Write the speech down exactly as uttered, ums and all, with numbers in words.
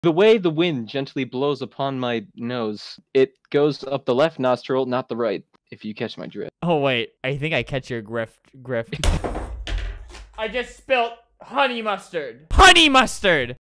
The way the wind gently blows upon my nose, it goes up the left nostril, not the right, if you catch my drift. Oh, wait. I think I catch your grift. grift. I just spilt honey mustard. Honey mustard!